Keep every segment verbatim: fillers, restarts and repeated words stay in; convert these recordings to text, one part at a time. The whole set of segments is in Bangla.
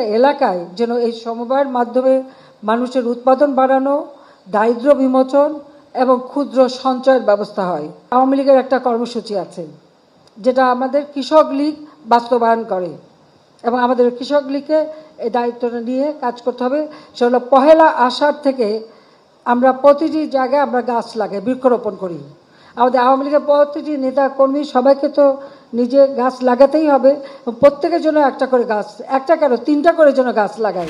এলাকায় যেন এই সমবায়ের মাধ্যমে মানুষের উৎপাদন বাড়ানো, দারিদ্র্য বিমোচন এবং ক্ষুদ্র সঞ্চয়ের ব্যবস্থা হয়। আওয়ামী লীগের একটা কর্মসূচি আছে যেটা আমাদের কৃষক লীগ বাস্তবায়ন করে এবং আমাদের কৃষক লীগকে এই দায়িত্বটা নিয়ে কাজ করতে হবে। সেটা হলো পহেলা আষাঢ় থেকে আমরা প্রতিটি জায়গায় আমরা গাছ লাগাই, বৃক্ষরোপণ করি। আমাদের আওয়ামী লীগের প্রতিটি নেতা কর্মী সবাইকে তো নিজে গাছ লাগাতেই হবে, প্রত্যেকের জন্য একটা করে গাছ, একটা কেন তিনটা করে যেন গাছ লাগায়।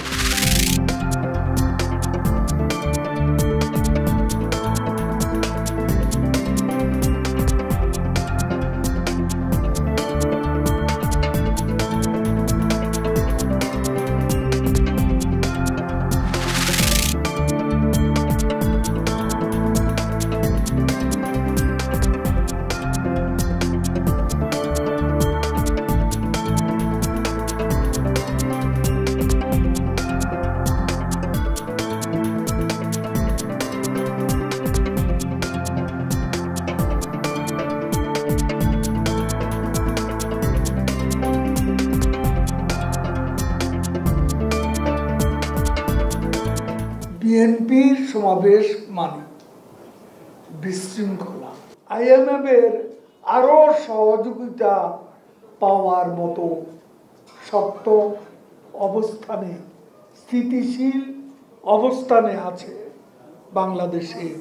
বিএনপির সমাবেশ মানে বিশৃঙ্খলা। আইএমএফ এর আরো সহযোগিতা পাওয়ার মতো শক্ত অবস্থানে, স্থিতিশীল অবস্থানে আছে বাংলাদেশের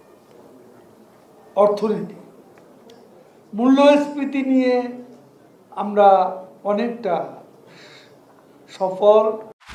অর্থনীতি। মূল্যস্ফীতি নিয়ে আমরা অনেকটা সফল।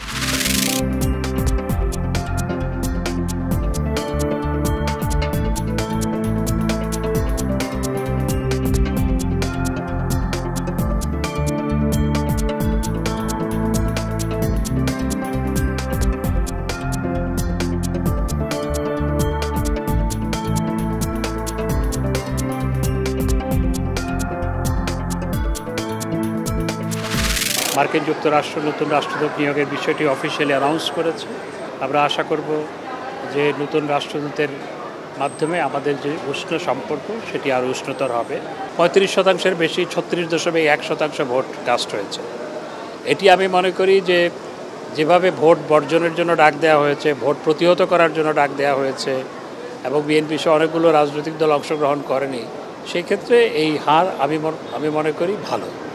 মার্কিন যুক্তরাষ্ট্র নতুন রাষ্ট্রদূত নিয়োগের বিষয়টি অফিসিয়ালি অ্যানাউন্স করেছে। আমরা আশা করব যে নতুন রাষ্ট্রদূতের মাধ্যমে আমাদের যে উষ্ণ সম্পর্ক সেটি আরও উষ্ণতর হবে। পঁয়ত্রিশ শতাংশের বেশি ছত্রিশ দশমিক এক শতাংশ ভোট কাস্ট হয়েছে। এটি আমি মনে করি যে যেভাবে ভোট বর্জনের জন্য ডাক দেওয়া হয়েছে, ভোট প্রতিহত করার জন্য ডাক দেওয়া হয়েছে এবং বিএনপি সহ অনেকগুলো রাজনৈতিক দল অংশগ্রহণ করেনি, সেই ক্ষেত্রে এই হার আমি আমি মনে করি ভালো।